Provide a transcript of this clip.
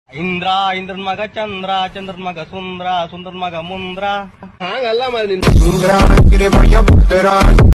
ಇಂದ್ರ ಇಂದ್ರನ್ ಮಗ ಚಂದ್ರ ಚಂದ್ರನ್ ಮಗ ಸುಂದ್ರ ಸುಂದ್ರನ್ ಮಗ ಮುಂದ್ರ ಹಂಗಲ್ಲ